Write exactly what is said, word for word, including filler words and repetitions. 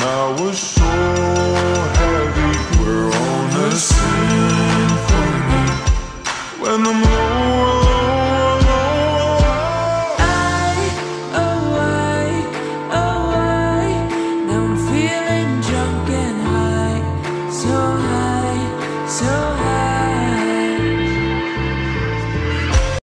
I was so heavy. We're on a symphony when the moon